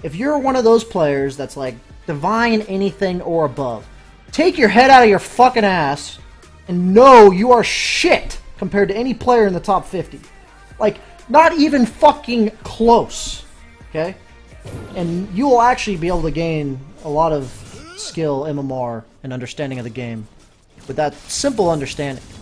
if you're one of those players that's like divine anything or above, take your head out of your fucking ass and know you are shit compared to any player in the top 50. Like, not even fucking close. Okay? And you will actually be able to gain a lot of skill, MMR, and understanding of the game with that simple understanding.